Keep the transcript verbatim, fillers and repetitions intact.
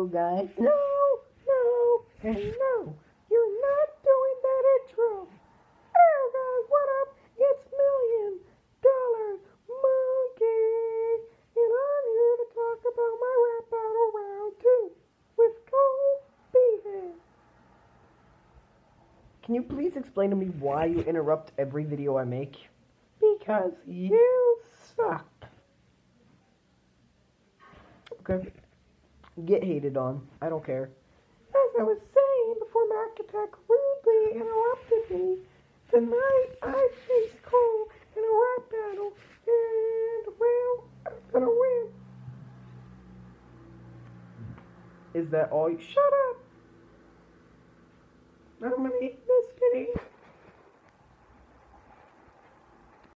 intro, guys. No, no, and no. You're not doing that intro. Oh, guys, what up? It's Million Dollar Monkey, and I'm here to talk about my rap battle round two with Cole Behan. Can you please explain to me why you interrupt every video I make? Because you suck. Okay. Get hated on. I don't care. As I was saying before Mac Attack rudely interrupted me, tonight I face Cole in a rap battle, and, well, I'm gonna win. Is that all you- Shut